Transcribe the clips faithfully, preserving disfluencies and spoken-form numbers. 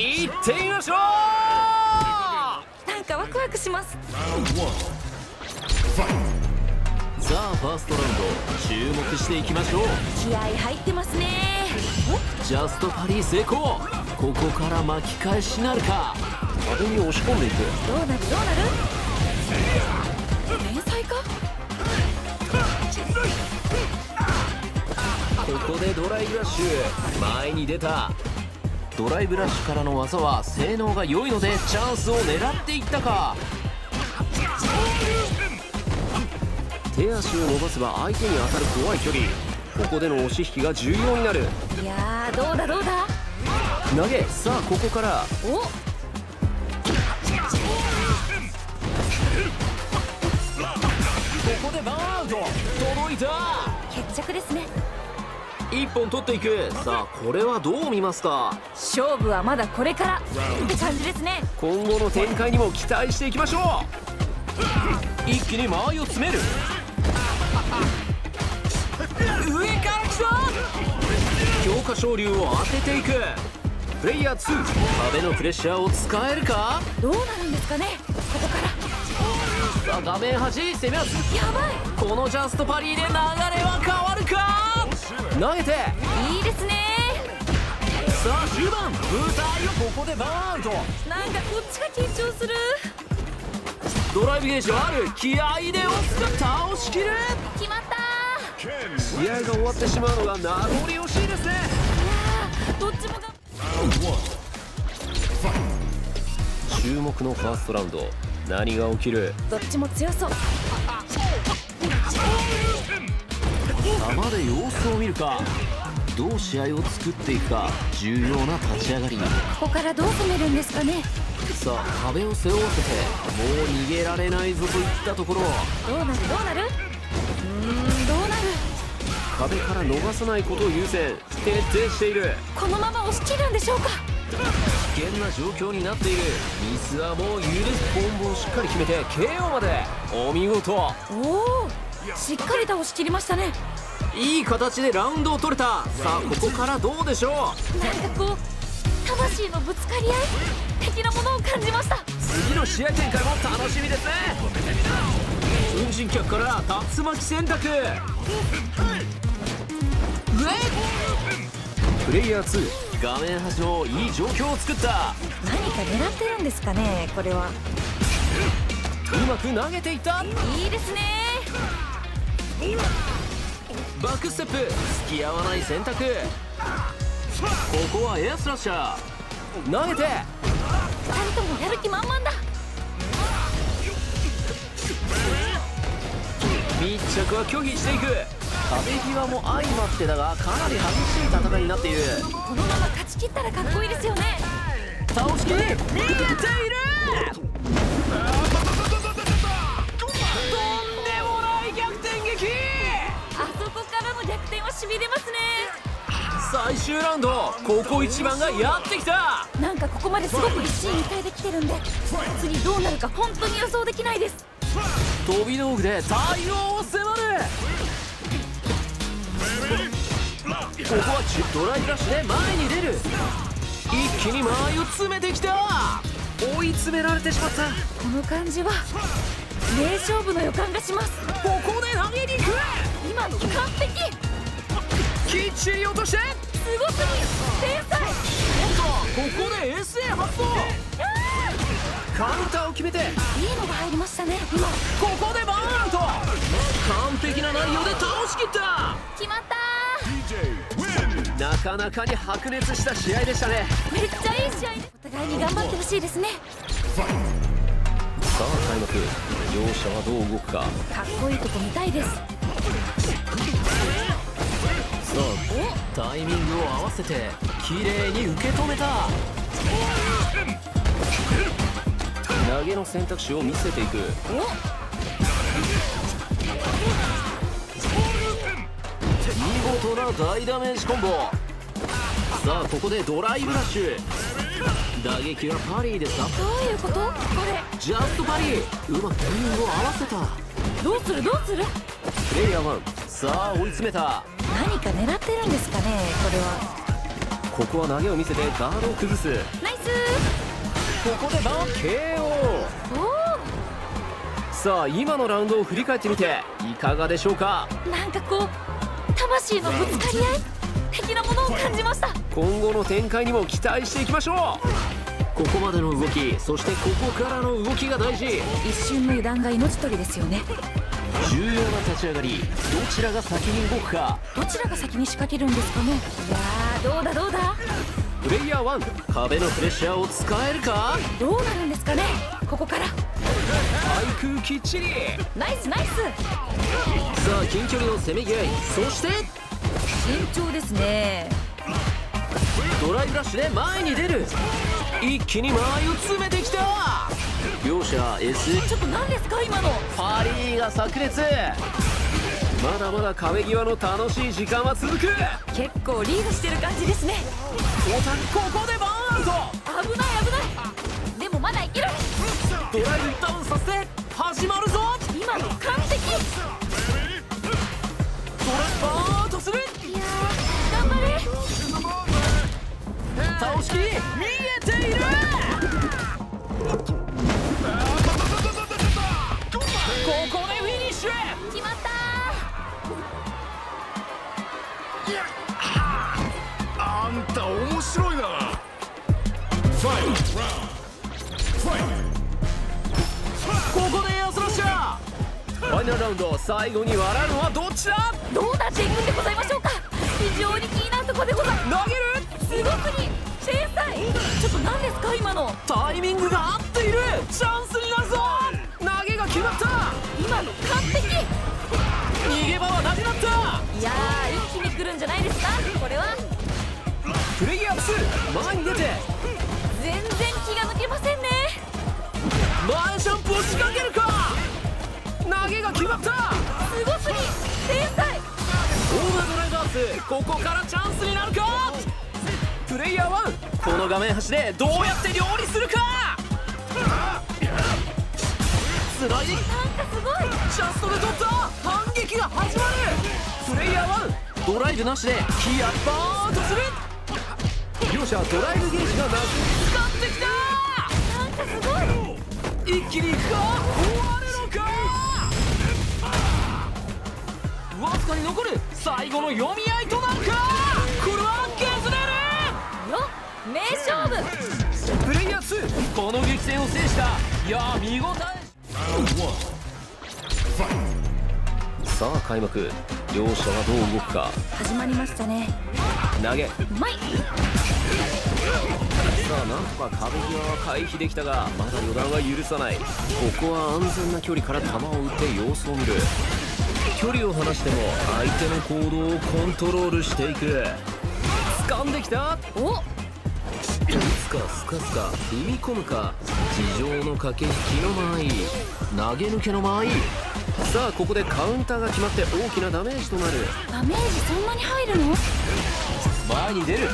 行ってみましょう。 なんかワクワクします。 さあファーストラウンド注目していきましょう。 気合入ってますね。 ジャストパリー成功。ここから巻き返しなるか。壁に押し込んでいく。 どうなるどうなる。天才か。 ここでドライブラッシュ前に出た。ドライブラッシュからの技は性能が良いのでチャンスを狙っていったか。手足を伸ばせば相手に当たる怖い距離。ここでの押し引きが重要になる。 いやーどうだどうだ。 投げ。さあここからおここでバーンアウト。届いた。 決着ですね。 一本取っていく。さあこれはどう見ますか。 勝負はまだこれからって感じですね。 今後の展開にも期待していきましょう。一気に間合いを詰める。上から来た。強化昇竜を当てていく。プレイヤーツー壁のプレッシャーを使えるか。 どうなるんですかねここから。 さあ画面端攻めます。 やばい。 このジャストパリーで流れは変わるか。投げていいですね。 さあ終盤舞台をここでバーンアウト。 なんかこっちが緊張する。 ドライブゲージはある。気合で押すか倒しきる。 決まったー。 試合が終わってしまうのが名残惜しいですね。 いやーどっちもが。 注目のファーストラウンド何が起きる。 どっちも強そう。 球で様子を見るか。どう試合を作っていくか重要な立ち上がり。 ここからどう攻めるんですかね。 さあ壁を背負わせてもう逃げられないぞといったところ。 どうなるどうなる。うーんどうなる。 壁から逃さないことを優先徹底している。 このまま押し切るんでしょうか。 危険な状況になっている。ミスはもう許す。コンボをしっかり決めて ケーオー まで。お見事。 おおしっかり倒しきりましたね。 いい形でラウンドを取れた。さあここからどうでしょう。 なんかこう魂のぶつかり合い的なものを感じました。 次の試合展開も楽しみですね。粉塵脚から竜巻選択。プレイヤーツー画面端のいい状況を作った。 何か狙ってるんですかねこれは。 うまく投げていった。 いいですね。 バックステップ付き合わない選択。ここはエアスラッシャー投げて。 ふたりともやる気満々だ。 密着は拒否していく。壁際も相まってだがかなり激しい戦いになっている。 このまま勝ち切ったらかっこいいですよね。 倒しきり逃げている。とんでもない逆転劇。 あそこからの逆転はしびれますね。 最終ラウンドここ一番がやってきた。 なんかここまですごく一進一退できてるんで次どうなるか本当に予想できないです。 飛び道具で対応を迫る。ここはドライブラッシュで前に出る。一気に間合いを詰めてきた。追い詰められてしまった。 この感じは名勝負の予感がします。 ここで投げに行く。 今の完璧。 きっちり落として。 すごすぎ天才。 おっとここで エスエー 発動。カウンターを決めていいのが入りましたね。今ここでバーンアウト。完璧な内容で倒しきった。 決まったー。なかなかに白熱した試合でしたね。 めっちゃいい試合でお互いに頑張ってほしいですね。 さあ開幕両者はどう動くか。 かっこいいとこ見たいです。さあタイミングを合わせて綺麗に受け止めた。投げの選択肢を見せていく。見事な大ダメージコンボ。さあここでドライブラッシュ。打撃はパリーでさ。 どういうことこれ。 ジャストパリーうまくタイミングを合わせた。 どうするどうする。 プレイヤーワンさあ追い詰めた。 何か狙ってるんですかねこれは。 こここは投げを見せてガードを崩す。 ナイスここでバー ケーオー。 おさあ今のラウンドを振り返ってみていかがでしょうか。 お、なんかこう魂のぶつかり合い的なものを感じました。 今後の展開にも期待していきましょう。ここまでの動き、そしてここからの動きが大事。 一瞬の油断が命取りですよね。 重要な立ち上がり、どちらが先に動くか。 どちらが先に仕掛けるんですかね。いやー、どうだどうだ。 プレイヤーワン、壁のプレッシャーを使えるか。 どうなるんですかね、ここから。 対空きっちり。 ナイスナイス。 さあ近距離のせめぎ合い、そして慎重ですね。 ドライブラッシュで前に出る。一気に間合いを詰めてきた。両者 エスちょっと何ですか今の。 パリーが炸裂。まだまだ壁際の楽しい時間は続く。 結構リードしてる感じですね。 大谷ここでバーンアウト。 危ない危ない。でもまだいける。 ドライブダウンさせて始まるぞ。 今の完璧。 ドライバーンとする。 いやー、頑張れ。 倒しきり見えている。ここでフィニッシュ。 決まったあんた面白いな。 ここでエアスラッシャー。ファイナルラウンド、最後に笑うのはどっちだ。 どうなっていくんでございましょうか。非常に気になるところでございます。 投げる。 すごくに天才。ちょっと何ですか今の。 タイミングが合っている。チャンスになるぞ。投げが決まった。 今の完璧。 逃げ場はなくなった。 いやー、一気に来るんじゃないですかこれは。 プレイヤーツー、前に出て全然気が抜けませんね。 前ジャンプを仕掛けるか。投げが決まった。 すごすぎ天才。 オーバードライバース、ここからチャンスになるか。プレイヤーワン、この画面端でどうやって料理するか。スライディング、 なんかすごい。 ジャストで取った。反撃が始まる。プレイヤーワン、ドライブなしでヒアバーンとする。両者ドライブゲージがなく使ってきた。 なんかすごい。 一気にいくか。終わるのか。わずかに残る最後の読み合いとなるか。これは削れるよ名勝負。 プレイヤーツー、この激戦を制した。いやー、見応え。さあ開幕、両者はどう動くか。 始まりましたね。 投げ、 うまい。 さあなんとか壁際は回避できたが、まだ予断は許さない。ここは安全な距離から球を打って様子を見る。距離を離しても相手の行動をコントロールしていく。掴んできた。 お、 打つかスカスか踏み込むか、地上の駆け引きの間合い、投げ抜けの間合い。さあここでカウンターが決まって大きなダメージとなる。 ダメージそんなに入るの。 前に出る。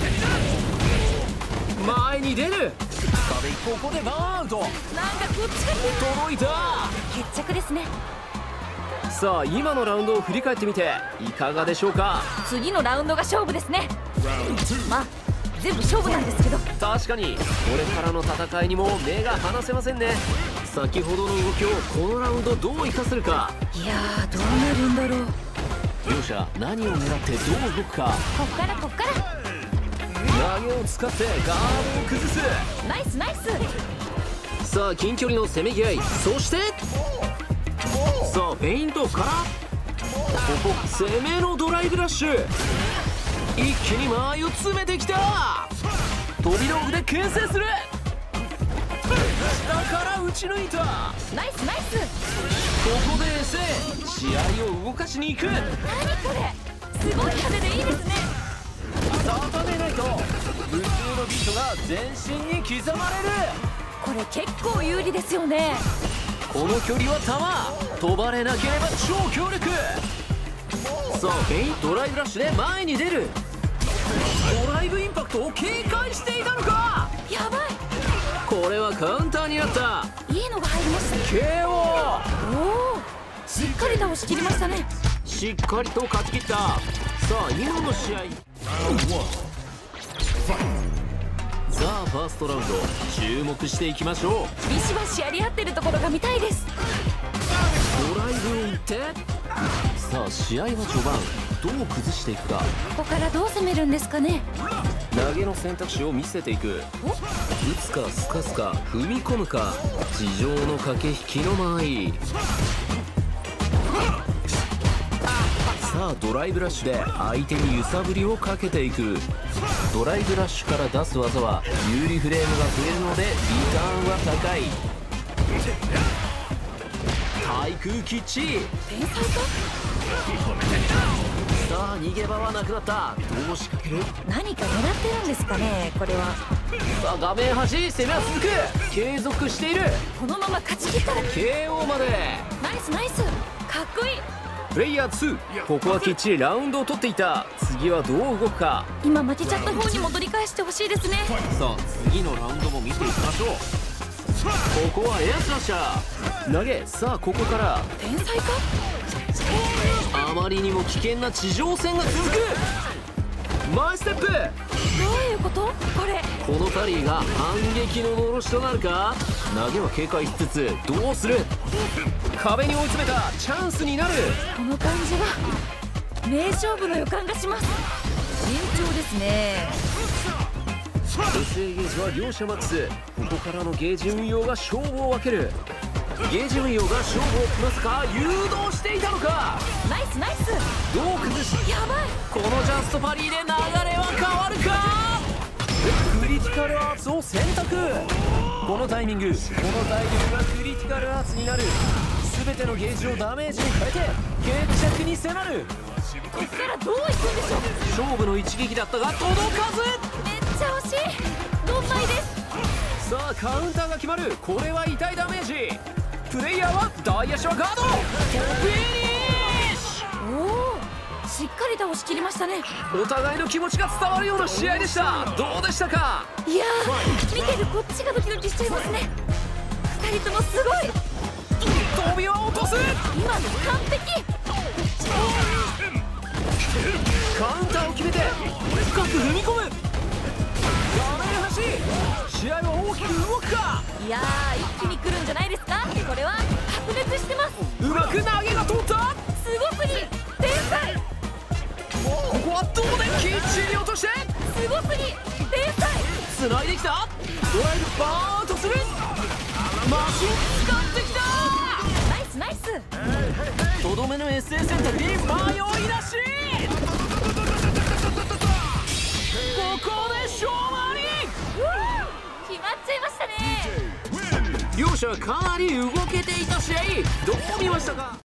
前に出る。壁、ここでバーンアウト。 なんかこっちが届いた。 決着ですね。 さあ今のラウンドを振り返ってみていかがでしょうか。 次のラウンドが勝負ですね。まあ全部勝負なんですけど。 確かにこれからの戦いにも目が離せませんね。先ほどの動きをこのラウンドどう生かせるか。 いやー、どうなるんだろう。 両者何を狙ってどう動くか。 こっからこっから。 投げを使ってガードを崩す。 ナイスナイス。 さあ近距離のせめぎ合い、そしてさあフェイントからここ攻めのドライブラッシュ。一気に間合いを詰めてきた。飛び道具で牽制する。下から打ち抜いた。 ナイスナイス。 ここでエセ試合を動かしに行く。 何これ、すごい風でいいですね。 固めないと普通のビートが全身に刻まれる。 これ結構有利ですよね。 この距離は球飛ばれなければ超強力。さあフェイントドライブラッシュで前に出る。ドライブインパクトを警戒していたのか。 やばい。 これはカウンターになった。 いいのが入りましたね。 ケーオー。 おお、しっかり倒しきりましたね。 しっかりと勝ち切った。さあ今の試合、 さあファーストラウンド注目していきましょう。 ビシバシやり合ってるところが見たいです。 ドライブを打って、さあ試合は序盤どう崩していくか。 ここからどう攻めるんですかね。 投げの選択肢を見せていく。打つかスカスか踏み込むか、地上の駆け引きの間合い。さあドライブラッシュで相手に揺さぶりをかけていく。ドライブラッシュから出す技は有利フレームが増えるのでリターンは高い。対空キッチ。 天才か。 さあ逃げ場はなくなった。どう仕掛ける。 何か狙ってるんですかね、これは。 さあ画面端攻めは続く。継続している。 このまま勝ち切ったら。 ケーオー まで。 ナイスナイス、かっこいい。 プレイヤーツー、ここはきっちりラウンドを取っていた。次はどう動くか。 今負けちゃった方にも取り返してほしいですね。 さあ次のラウンドも見ていきましょう。ここはエアスラッシャー投げ。さあここから天才か。 あまりにも危険な地上戦が続く。マイステップ。 どういうことこれ。 このタリーが反撃ののろしとなるか。投げは警戒しつつどうする。壁に追い詰めた。チャンスになる。 この感じは名勝負の予感がします。慎重ですね。 女性ゲージは両者マックス。ここからのゲージ運用が勝負を分ける。ゲージ運用が勝負をまさか誘導していたのか。 ナイスナイス。 どう崩し。 やばい。 このジャストパリーで流れは変わるか。クリティカルアーツを選択。このタイミング、このタイミングがクリティカルアーツになる。全てのゲージをダメージに変えて決着に迫る。 こっからどういくんでしょう。 勝負の一撃だったが届かず。 めっちゃ惜しい。ドンマイです。 さあカウンターが決まる。これは痛いダメージ。プレイヤーは大足はガード。トップフィニッシュ。 おお、しっかり倒しきりましたね。 お互いの気持ちが伝わるような試合でした。どうでしたか。 いやー、見てるこっちがドキドキしちゃいますね。ふたりともすごい。 飛びは落とす。 今の完璧。 カウンターを決めて深く踏み込む。画面端。試合は大きく動くか。 いやー、一気に来るんじゃないですか。これは白熱してます。 うまく投げが通った。 すごすぎ。天才。 ここはどうできっちり落として。 すごすぎ。天才。 繋いできた。ドライブバーンとする。マシン使ってきた。 ナイスナイス。 とどめの エスエー 選択に迷いなし。ここで勝利。 決まっちゃいましたね。 両者かなり動けていた試合、どう見ましたか。